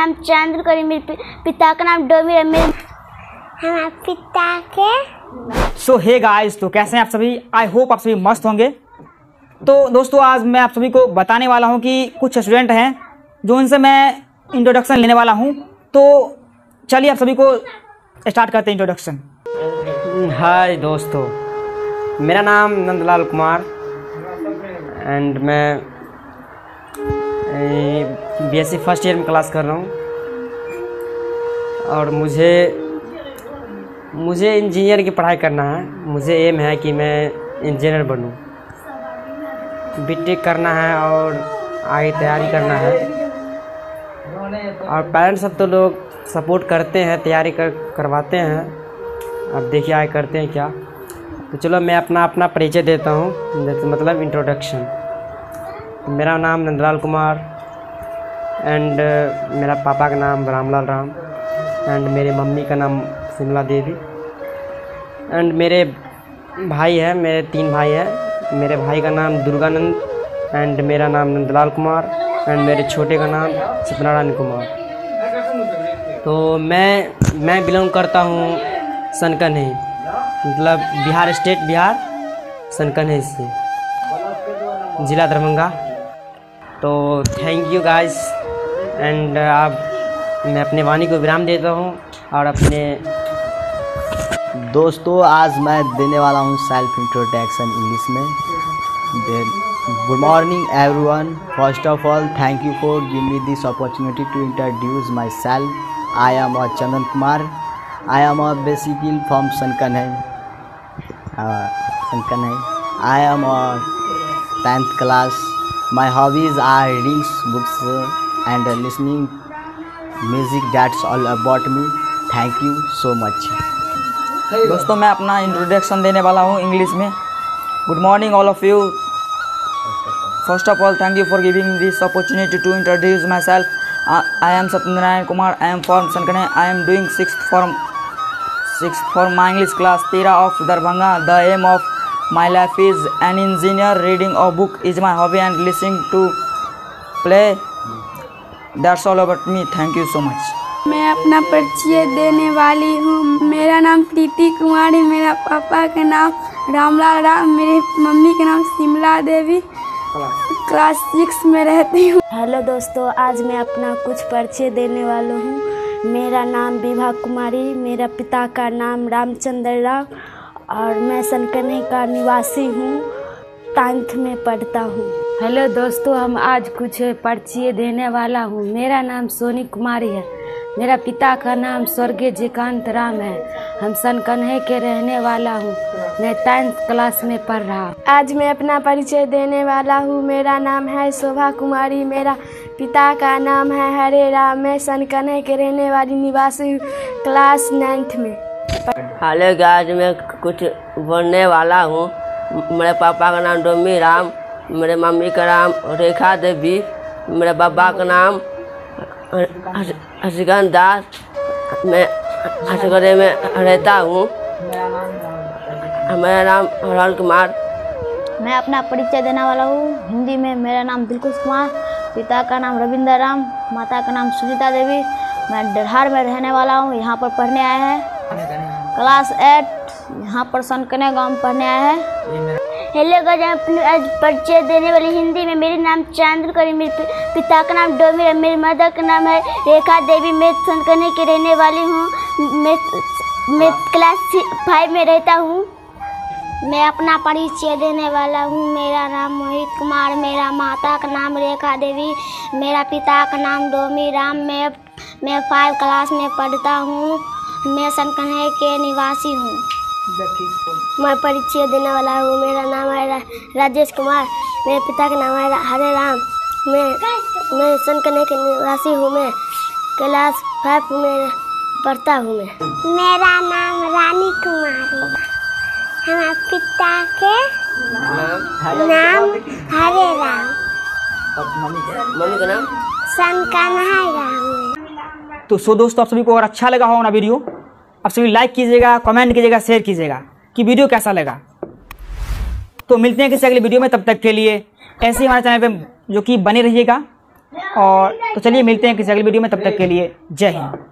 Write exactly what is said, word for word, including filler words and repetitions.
नाम चंद्र करी, मेरे पिता का नाम डोमी है, मेरे हमारे पिता के। सो हे गाइस, तो कैसे हैं आप सभी? आई होप आप सभी मस्त होंगे। तो दोस्तों, आज मैं आप सभी को बताने वाला हूं कि कुछ स्टूडेंट हैं जो उनसे मैं इंट्रोडक्शन लेने वाला हूं। तो चलिए आप सभी को स्टार्ट करते हैं इंट्रोडक्शन। हाय दोस्तों, मेरा नाम नंदलाल कुमार एंड मैं बीएससी फर्स्ट ईयर में क्लास कर रहा हूँ और मुझे मुझे इंजीनियर की पढ़ाई करना है। मुझे एम है कि मैं इंजीनियर बनूँ, बीटेक करना है और आगे तैयारी करना है। और पेरेंट्स सब तो लोग सपोर्ट करते हैं, तैयारी कर करवाते हैं। अब देखिए आगे करते हैं क्या। तो चलो मैं अपना अपना परिचय देता हूँ, मतलब इंट्रोडक्शन। मेरा नाम नंदलाल कुमार एंड मेरा पापा का नाम रामलाल राम एंड मेरे मम्मी का नाम शिमला देवी एंड मेरे भाई है, मेरे तीन भाई हैं। मेरे भाई का नाम दुर्गानंद एंड मेरा नाम नंदलाल कुमार एंड मेरे छोटे का नाम सत्यनारायण कुमार। तो मैं मैं बिलोंग करता हूँ सनकन्हे, मतलब बिहार स्टेट, बिहार सनकन्हे से, ज़िला दरभंगा। तो थैंक यू गाइस एंड आप मैं अपने वाणी को विराम देता हूँ। और अपने दोस्तों, आज मैं देने वाला हूँ सेल्फ इंट्रोडक्शन इंग्लिश में। Good morning everyone, first of all thank you for give me this opportunity to introduce myself. I am a Chandan Kumar. I am a basically from Sankanhai. Uh, Sankanhai. I am a tenth class. My hobbies are reading books and listening music. That's all about me. Thank you so much. दोस्तों, मैं अपना introduction देने वाला हूँ English में। Good morning all of you. First of all thank you for giving this opportunity to introduce myself. I am Satyanarayan Kumar. I am from Sankanhai. I am doing sixth form. Sixth form my English class, Tera of Darbhanga. The aim of my life is an engineer. Reading a book is my hobby and listening to play. That's all about me. Thank you so much. मैं अपना परिचय देने वाली हूँ। मेरा नाम प्रीति कुमारी, मेरा पापा का नाम रामलाल राम, मेरे मम्मी का नाम शिमला देवी, क्लास सिक्स में रहती हूँ। हेलो दोस्तों, आज मैं अपना कुछ परिचय देने वाला हूँ। मेरा नाम विभा कुमारी, मेरा पिता का नाम रामचंद्र राम और मैं सनकन्हे का निवासी हूँ, टेंथ में पढ़ता हूँ। हेलो दोस्तों, हम आज कुछ परिचय देने वाला हूँ। मेरा नाम सोनी कुमारी है, मेरा पिता का नाम स्वर्गीय जयकांत राम है। हम सनकन्हे के रहने वाला हूँ, मैं टेंथ क्लास में पढ़ रहा हूँ। आज मैं अपना परिचय देने वाला हूँ। मेरा नाम है शोभा कुमारी, मेरा पिता का नाम है हरे राम, मैं सनकन्हे के रहने वाली निवासी हूँ, क्लास नाइन्थ में। हेलो गाइस, मैं कुछ बोलने वाला हूँ। मेरे पापा का नाम डोमी राम, मेरे मम्मी का नाम रेखा देवी, मेरे पापा का नाम हर्षगन दास, मैं हर्षगढ़ में रहता हूँ। मेरा नाम हरल कुमार। मैं अपना परिचय देने वाला हूँ हिंदी में। मेरा नाम दिलकुश कुमार, पिता का नाम रविंद्र राम, माता का नाम सुनीता देवी। मैं डरहार में रहने वाला हूँ, यहाँ पर पढ़ने आए हैं, क्लास एट, यहाँ पर सनकन्हे गाँव में पढ़ने आए हैं। हेलो गाइस, मैं अपने आज परिचय देने वाली हिंदी में। मेरे नाम चंद्र करी, मेरे पिता का नाम डोमी है, मेरी मदर का नाम है रेखा देवी, मैं सनकन्हे की रहने वाली हूँ। मैं मैं क्लास फाइव में रहता हूँ। मैं अपना परिचय देने वाला हूँ। मेरा नाम मोहित कुमार, मेरा माता का नाम रेखा देवी, मेरा पिता का नाम डोमी राम, मैं मैं फाइव क्लास में पढ़ता हूँ। मैं सनकन्हे के निवासी हूँ। मैं परिचय देने वाला हूँ। मेरा नाम है राजेश कुमार, मेरे पिता का नाम है हरे राम, मैं मैं सनकन्हे के निवासी हूँ। मैं क्लास फाइव में पढ़ता हूँ। मैं मेरा नाम रानी कुमारी, हमारे पिता के नाम हरे राम, मम्मी का नाम सनकन्हे राम। तो सो दोस्तों, आप सभी को अगर अच्छा लगा हो ना वीडियो, आप सभी लाइक कीजिएगा, कमेंट कीजिएगा, शेयर कीजिएगा कि वीडियो कैसा लगा। तो मिलते हैं किसी अगले वीडियो में, तब तक के लिए ऐसे ही हमारे चैनल पे जो कि बने रहिएगा और तो चलिए मिलते हैं किसी अगली वीडियो में, तब तक के लिए जय हिंद।